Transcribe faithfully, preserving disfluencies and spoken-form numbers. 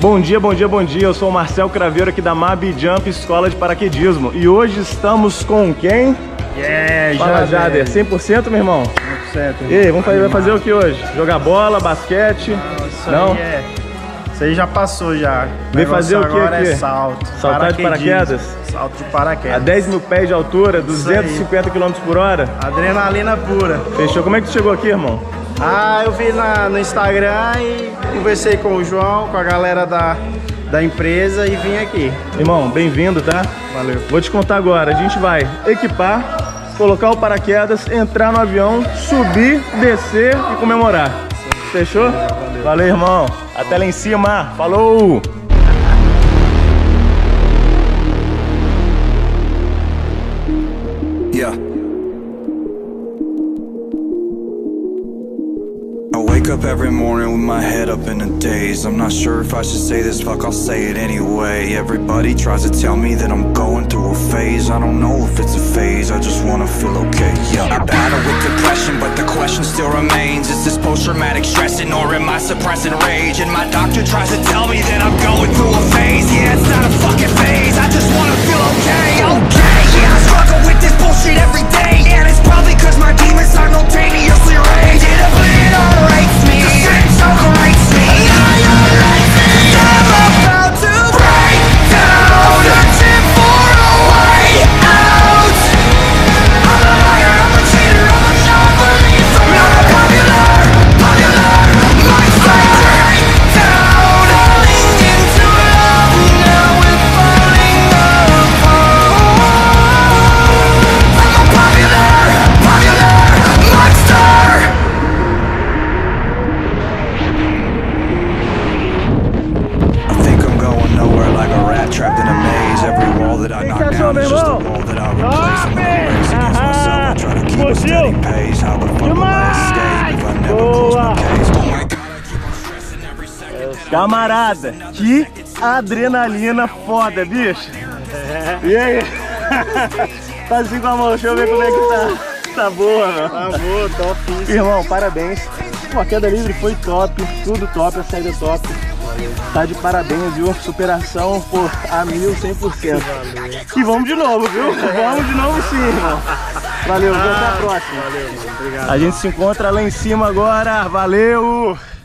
Bom dia, bom dia, bom dia. Eu sou o Marcel Craveiro aqui da Mabi Jump Escola de Paraquedismo. E hoje estamos com quem? Yeah, Fala, Jader. cem por cento, meu irmão? cem por cento. E aí, vamos fazer, vai fazer o que hoje? Jogar bola, basquete? Não, isso Não? Aí é... Isso aí já passou já. Vem fazer o que agora aqui? É salto. Saltar de paraquedas? Salto de paraquedas. A dez mil pés de altura, duzentos e cinquenta quilômetros por hora? Adrenalina pura. Fechou. Como é que tu chegou aqui, irmão? Ah, eu vi na, no Instagram e conversei com o João, com a galera da, da empresa e vim aqui. Irmão, bem-vindo, tá? Valeu. Vou te contar agora. A gente vai equipar, colocar o paraquedas, entrar no avião, subir, descer e comemorar. Fechou? Valeu, Valeu irmão. Até lá em cima. Falou! Yeah. I wake up every morning with my head up in a daze. I'm not sure if I should say this, fuck, I'll say it anyway. Everybody tries to tell me that I'm going through a phase. I don't know if it's a phase, I just wanna feel okay, yeah. I battle with depression, but the question still remains. Is this post-traumatic stressing or am I suppressing rage? And my doctor tries to tell me that I'm going through a phase. Yeah, it's not a fucking phase, I just wanna feel okay, okay. Yeah, I struggle with this bullshit every day, and it's probably cause my demons simultaneously rage. It obliterates me, the strength overrates me, annihilates me. I'm about to break down, searching for a way out. I'm a liar, I'm a cheater, I'm a non-believer. Not a popular, popular, my break down, falling into love, now we're falling apart. I'm a popular, popular monster. Trapped in a maze, every wall that I knock down is just a wall that I replace. I'm gonna race against myself and try to keep a steady pace. How the fuck will I escape if I never close my case? Oh my God, I keep on stressing every second. Camarada, que adrenalina foda, bicho. E aí? Tá assim com a mão, deixa eu ver como é que tá. Tá boa, meu. Tá boa, top. Irmão, parabéns. Pô, a queda livre foi top, tudo top, a saída top. Tá de parabéns, viu? Superação, pô, a mil, cem por cento. Valeu. E vamos de novo, viu? Vamos de novo sim, irmão. Valeu, até a próxima. Valeu, mano. Obrigado. A gente se encontra lá em cima agora. Valeu!